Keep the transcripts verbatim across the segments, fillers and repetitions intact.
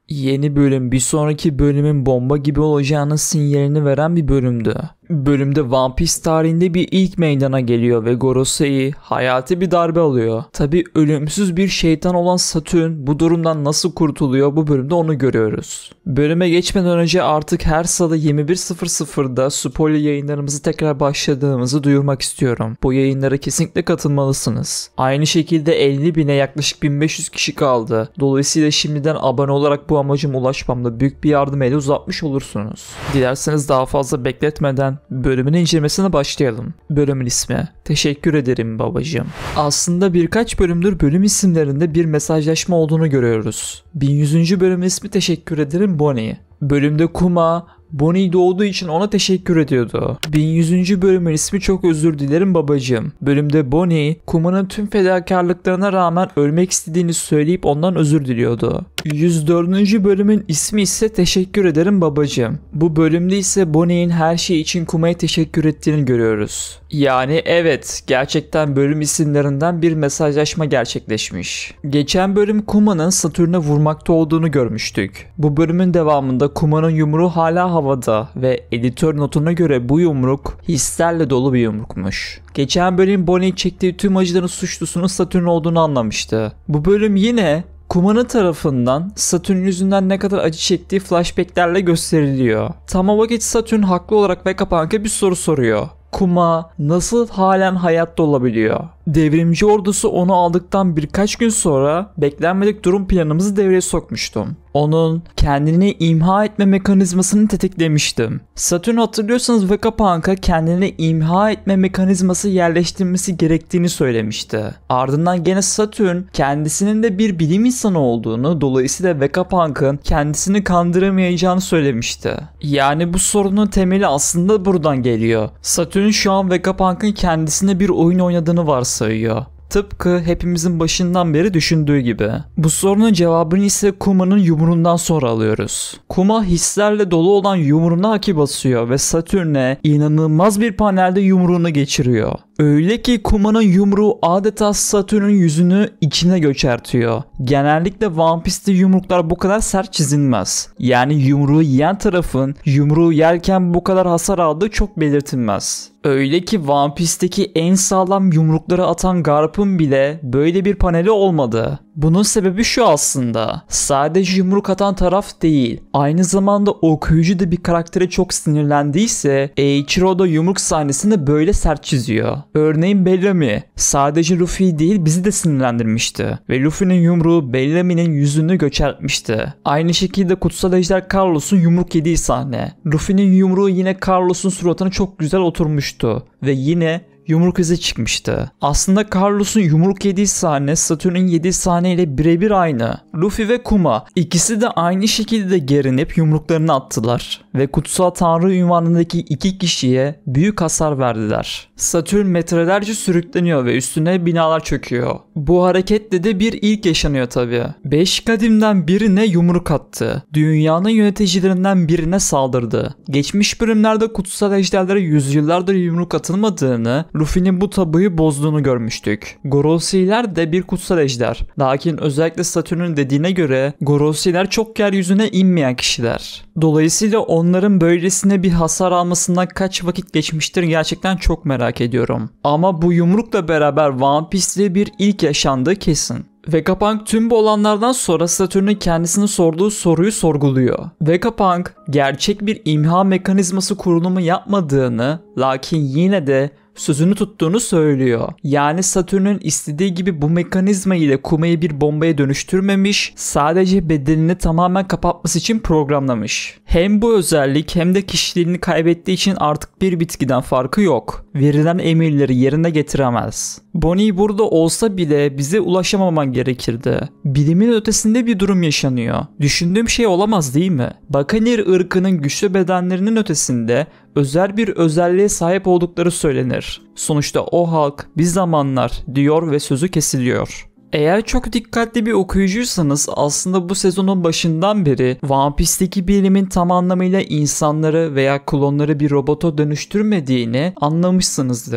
Yeni bölüm bir sonraki bölümün bomba gibi olacağının sinyalini veren bir bölümdü. Bölümde One Piece tarihinde bir ilk meydana geliyor ve Gorosei hayati bir darbe alıyor. Tabi ölümsüz bir şeytan olan Satürn bu durumdan nasıl kurtuluyor, bu bölümde onu görüyoruz. Bölüme geçmeden önce artık her salı yirmi bir sıfır sıfırda spoiler yayınlarımızı tekrar başladığımızı duyurmak istiyorum. Bu yayınlara kesinlikle katılmalısınız. Aynı şekilde elli bine yaklaşık bin beş yüz kişi kaldı. Dolayısıyla şimdiden abone olarak bu amacıma ulaşmamda büyük bir yardım eli uzatmış olursunuz. Dilerseniz daha fazla bekletmeden bölümün incelemesine başlayalım. Bölümün ismi: Teşekkür ederim babacığım. Aslında birkaç bölümdür bölüm isimlerinde bir mesajlaşma olduğunu görüyoruz. bin yüzüncü bölümün ismi Teşekkür ederim Bonnie. Bölümde Kuma Bonnie doğduğu için ona teşekkür ediyordu. bin yüzüncü bölümün ismi Çok özür dilerim babacığım. Bölümde Bonnie, Kuma'nın tüm fedakarlıklarına rağmen ölmek istediğini söyleyip ondan özür diliyordu. yüz dördüncü bölümün ismi ise Teşekkür ederim babacığım. Bu bölümde ise Bonnie'nin her şey için Kuma'ya teşekkür ettiğini görüyoruz. Yani evet, gerçekten bölüm isimlerinden bir mesajlaşma gerçekleşmiş. Geçen bölüm Kuma'nın Satürn'e vurmakta olduğunu görmüştük. Bu bölümün devamında Kuma'nın yumruğu hala havada ve editör notuna göre bu yumruk hislerle dolu bir yumrukmuş. Geçen bölüm Bonnie çektiği tüm acıların suçlusunun Satürn olduğunu anlamıştı. Bu bölüm yine Kuma'nın tarafından Satürn yüzünden ne kadar acı çektiği flashbacklerle gösteriliyor. Tam o vakit Satürn haklı olarak Vegapunk'a bir soru soruyor. Kuma nasıl halen hayatta olabiliyor? Devrimci ordusu onu aldıktan birkaç gün sonra beklenmedik durum planımızı devreye sokmuştum. Onun kendini imha etme mekanizmasını tetiklemiştim. Satürn, hatırlıyorsanız, Vegapunk'a kendini imha etme mekanizması yerleştirmesi gerektiğini söylemişti. Ardından gene Satürn kendisinin de bir bilim insanı olduğunu, dolayısıyla Vegapunk'ın kendisini kandıramayacağını söylemişti. Yani bu sorunun temeli aslında buradan geliyor. Satürn şu an Vegapunk'ın kendisine bir oyun oynadığını varsayıyor. Tıpkı hepimizin başından beri düşündüğü gibi. Bu sorunun cevabını ise Kuma'nın yumruğundan sonra alıyoruz. Kuma hislerle dolu olan yumruğuna haki basıyor ve Satürn'e inanılmaz bir panelde yumruğunu geçiriyor. Öyle ki Kuma'nın yumruğu adeta Satürn'ün yüzünü içine göçertiyor. Genellikle One Piece'te yumruklar bu kadar sert çizilmez. Yani yumruğu yiyen tarafın yumruğu yerken bu kadar hasar aldığı çok belirtilmez. Öyle ki One Piece'teki en sağlam yumrukları atan Garp'ın bile böyle bir paneli olmadı. Bunun sebebi şu aslında: sadece yumruk atan taraf değil, aynı zamanda okuyucu da bir karaktere çok sinirlendiyse Eiichiro da yumruk sahnesini böyle sert çiziyor. Örneğin Bellamy sadece Luffy değil, bizi de sinirlendirmişti ve Luffy'nin yumruğu Bellamy'nin yüzünü göçertmişti. Aynı şekilde Kutsal Ejder Carlos'un yumruk yediği sahne. Luffy'nin yumruğu yine Carlos'un suratına çok güzel oturmuştu ve yine yumruk izi çıkmıştı. Aslında Carlos'un yumruk yediği sahne Satürn'ün yediği sahneyle birebir aynı. Luffy ve Kuma ikisi de aynı şekilde gerinip yumruklarını attılar ve Kutsal Tanrı ünvanındaki iki kişiye büyük hasar verdiler. Satürn metrelerce sürükleniyor ve üstüne binalar çöküyor. Bu hareketle de bir ilk yaşanıyor tabi. Beş kadimden birine yumruk attı. Dünyanın yöneticilerinden birine saldırdı. Geçmiş bölümlerde kutsal ejderlere yüzyıllardır yumruk atılmadığını, Luffy'nin bu tabuyu bozduğunu görmüştük. Gorosei'ler de bir kutsal ejder. Lakin özellikle Satürn'ün dediğine göre Gorosei'ler çok yeryüzüne inmeyen kişiler. Dolayısıyla onların böylesine bir hasar almasından kaç vakit geçmiştir gerçekten çok merak ediyorum. Ama bu yumrukla beraber One Piece'te bir ilk yaşandığı kesin. Vegapunk tüm bu olanlardan sonra Satürn'ün kendisine sorduğu soruyu sorguluyor. Vegapunk gerçek bir imha mekanizması kurulumu yapmadığını, lakin yine de sözünü tuttuğunu söylüyor. Yani Satürn'ün istediği gibi bu mekanizma ile Kuma'yı bir bombaya dönüştürmemiş, sadece bedenini tamamen kapatması için programlamış. Hem bu özellik hem de kişiliğini kaybettiği için artık bir bitkiden farkı yok. Verilen emirleri yerine getiremez. Bonnie burada olsa bile bize ulaşamaman gerekirdi. Bilimin ötesinde bir durum yaşanıyor. Düşündüğüm şey olamaz değil mi? Buccaneer ırkının güçlü bedenlerinin ötesinde özel bir özelliğe sahip oldukları söylenir. Sonuçta o halk bir zamanlar diyor ve sözü kesiliyor. Eğer çok dikkatli bir okuyucuysanız aslında bu sezonun başından beri One Piece'teki bilimin tam anlamıyla insanları veya klonları bir robota dönüştürmediğini anlamışsınızdır.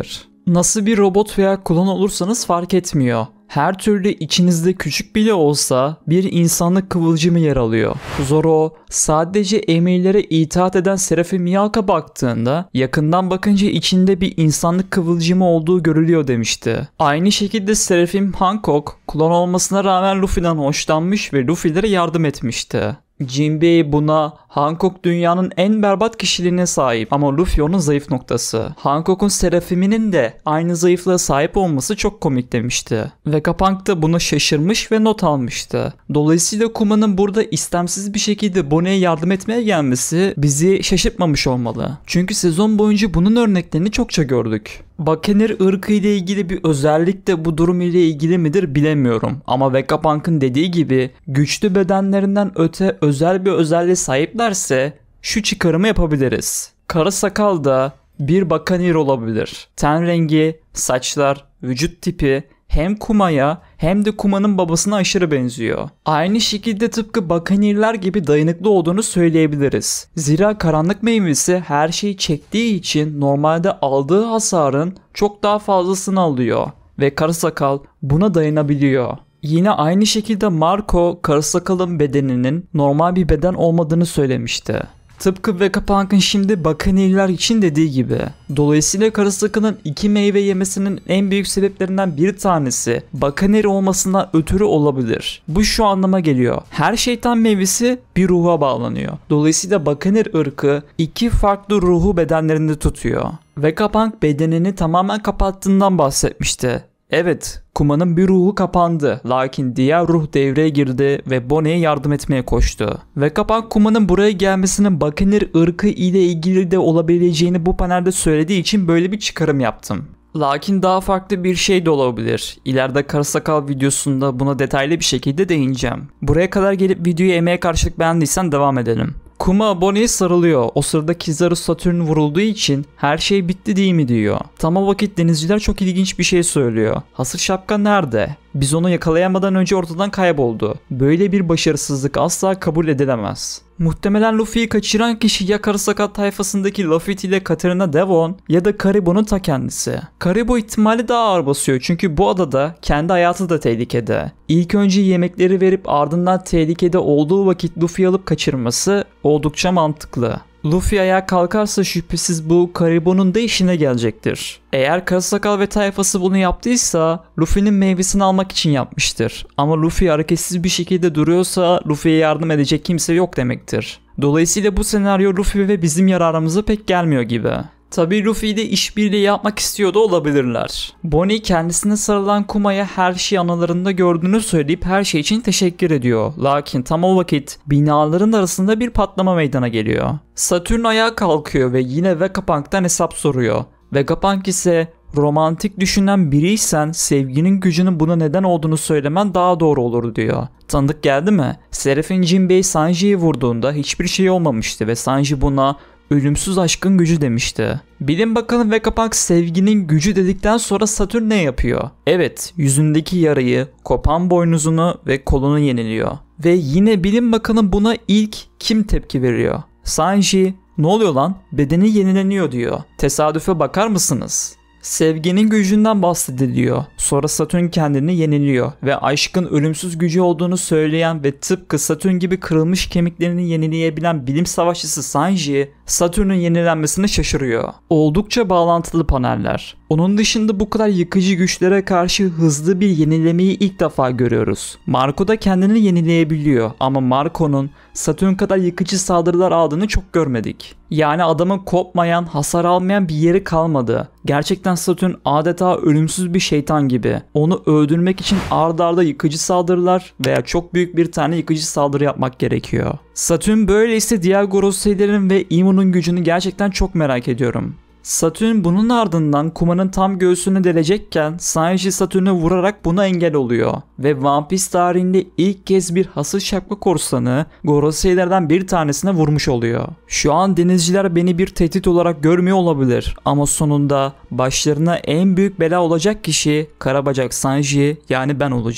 Nasıl bir robot veya klon olursanız fark etmiyor. Her türlü içinizde küçük bile olsa bir insanlık kıvılcımı yer alıyor. Zoro sadece emirlere itaat eden Seraphim Mihawk'a baktığında yakından bakınca içinde bir insanlık kıvılcımı olduğu görülüyor demişti. Aynı şekilde Seraphim Hancock klon olmasına rağmen Luffy'den hoşlanmış ve Luffy'lere yardım etmişti. Jinbei buna Hancock dünyanın en berbat kişiliğine sahip ama Luffy onun zayıf noktası. Hancock'un Seraphim'inin de aynı zayıflığa sahip olması çok komik demişti. Vegapunk da buna şaşırmış ve not almıştı. Dolayısıyla Kuma'nın burada istemsiz bir şekilde Bonnie'ye yardım etmeye gelmesi bizi şaşırtmamış olmalı. Çünkü sezon boyunca bunun örneklerini çokça gördük. Buccaneer ırkı ile ilgili bir özellik de bu durum ile ilgili midir bilemiyorum. Ama Vegapunk'ın dediği gibi güçlü bedenlerinden öte özel bir özelliğe sahiplerse şu çıkarımı yapabiliriz. Kara sakal da bir Buccaneer olabilir. Ten rengi, saçlar, vücut tipi hem Kuma'ya hem de Kuma'nın babasına aşırı benziyor. Aynı şekilde tıpkı Buccaneer'ler gibi dayanıklı olduğunu söyleyebiliriz. Zira karanlık meyvesi her şeyi çektiği için normalde aldığı hasarın çok daha fazlasını alıyor ve Karasakal buna dayanabiliyor. Yine aynı şekilde Marco Karasakal'ın bedeninin normal bir beden olmadığını söylemişti. Tıpkı Vegapunk'ın şimdi Buccaneer'ler için dediği gibi. Dolayısıyla Karasakal'ın iki meyve yemesinin en büyük sebeplerinden bir tanesi Buccaneer olmasından ötürü olabilir. Bu şu anlama geliyor. Her şeytan meyvesi bir ruha bağlanıyor. Dolayısıyla Buccaneer ırkı iki farklı ruhu bedenlerinde tutuyor. Vegapunk bedenini tamamen kapattığından bahsetmişti. Evet, Kuma'nın bir ruhu kapandı. Lakin diğer ruh devreye girdi ve Bonnie'ye yardım etmeye koştu. Vegapunk Kuma'nın buraya gelmesinin Buccaneer ırkı ile ilgili de olabileceğini bu panelde söylediği için böyle bir çıkarım yaptım. Lakin daha farklı bir şey de olabilir. İleride Karasakal videosunda buna detaylı bir şekilde değineceğim. Buraya kadar gelip videoyu emeğe karşılık beğendiysen devam edelim. Kuma Bonnie'ye sarılıyor. O sırada Kizaru Satürn vurulduğu için her şey bitti değil mi diyor. Tam o vakit denizciler çok ilginç bir şey söylüyor. Hasır şapka nerede? Biz onu yakalayamadan önce ortadan kayboldu. Böyle bir başarısızlık asla kabul edilemez. Muhtemelen Luffy'yi kaçıran kişi ya Karasakal tayfasındaki Laffy ile Katarina Devon ya da Karibo'nun ta kendisi. Karibo ihtimali daha ağır basıyor çünkü bu adada kendi hayatı da tehlikede. İlk önce yemekleri verip ardından tehlikede olduğu vakit Luffy'yi alıp kaçırması oldukça mantıklı. Luffy ayağa kalkarsa şüphesiz bu Karibo'nun da işine gelecektir. Eğer Karasakal ve tayfası bunu yaptıysa Luffy'nin meyvesini almak için yapmıştır. Ama Luffy hareketsiz bir şekilde duruyorsa Luffy'ye yardım edecek kimse yok demektir. Dolayısıyla bu senaryo Luffy ve bizim yararımıza pek gelmiyor gibi. Tabii Luffy ile işbirliği yapmak istiyor da olabilirler. Bonnie kendisine sarılan Kuma'ya her şeyi anılarında gördüğünü söyleyip her şey için teşekkür ediyor. Lakin tam o vakit binaların arasında bir patlama meydana geliyor. Satürn ayağa kalkıyor ve yine Vegapunk'tan hesap soruyor. Vegapunk ise romantik düşünen biriysen sevginin gücünün buna neden olduğunu söylemen daha doğru olur diyor. Tanıdık geldi mi? Seraphim Jinbei Sanji'yi vurduğunda hiçbir şey olmamıştı ve Sanji buna ölümsüz aşkın gücü demişti. Bilin bakalım Vegapunk sevginin gücü dedikten sonra Satürn ne yapıyor? Evet, yüzündeki yarayı, kopan boynuzunu ve kolunu yeniliyor. Ve yine bilin bakalım buna ilk kim tepki veriyor? Sanji, ne oluyor lan? Bedeni yenileniyor diyor. Tesadüfe bakar mısınız? Sevginin gücünden bahsediliyor. Sonra Satürn kendini yeniliyor ve aşkın ölümsüz gücü olduğunu söyleyen ve tıpkı Satürn gibi kırılmış kemiklerini yenileyebilen bilim savaşçısı Sanji, Satürn'ün yenilenmesine şaşırıyor. Oldukça bağlantılı paneller. Onun dışında bu kadar yıkıcı güçlere karşı hızlı bir yenilemeyi ilk defa görüyoruz. Marco da kendini yenileyebiliyor ama Marco'nun Satürn kadar yıkıcı saldırılar aldığını çok görmedik. Yani adamın kopmayan, hasar almayan bir yeri kalmadı. Gerçekten Satürn adeta ölümsüz bir şeytan gibi. Onu öldürmek için ard arda yıkıcı saldırılar veya çok büyük bir tane yıkıcı saldırı yapmak gerekiyor. Satürn böyleyse diğer Gorosei'lerin ve Imu'nun gücünü gerçekten çok merak ediyorum. Satürn bunun ardından Kuma'nın tam göğsünü delecekken Sanji Satürn'e vurarak buna engel oluyor. Ve One Piece tarihinde ilk kez bir hasır şapka korsanı Gorosei'lerden bir tanesine vurmuş oluyor. Şu an denizciler beni bir tehdit olarak görmüyor olabilir ama sonunda başlarına en büyük bela olacak kişi Karabacak Sanji yani ben olacağım.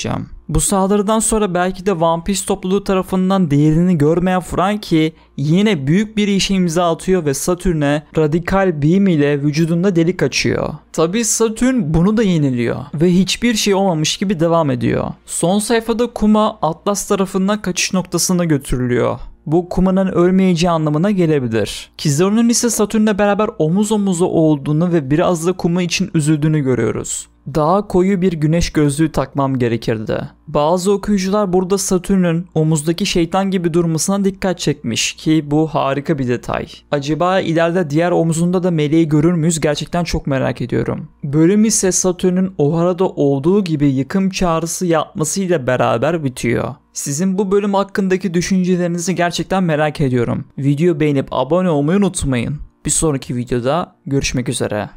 Bu saldırıdan sonra belki de One Piece topluluğu tarafından değerini görmeyen Franky yine büyük bir işe imza atıyor ve Satürn'e radikal beam ile vücudunda delik açıyor. Tabi Satürn bunu da yeniliyor ve hiçbir şey olmamış gibi devam ediyor. Son sayfada Kuma Atlas tarafından kaçış noktasına götürülüyor. Bu Kuma'nın ölmeyeceği anlamına gelebilir. Kizaru'nun ise Satürn'le beraber omuz omuza olduğunu ve biraz da Kuma için üzüldüğünü görüyoruz. Daha koyu bir güneş gözlüğü takmam gerekirdi. Bazı okuyucular burada Satürn'ün omuzdaki şeytan gibi durmasına dikkat çekmiş ki bu harika bir detay. Acaba ileride diğer omuzunda da meleği görür müyüz? Gerçekten çok merak ediyorum. Bölüm ise Satürn'ün Ohara'da olduğu gibi yıkım çağrısı yapmasıyla beraber bitiyor. Sizin bu bölüm hakkındaki düşüncelerinizi gerçekten merak ediyorum. Videoyu beğenip abone olmayı unutmayın. Bir sonraki videoda görüşmek üzere.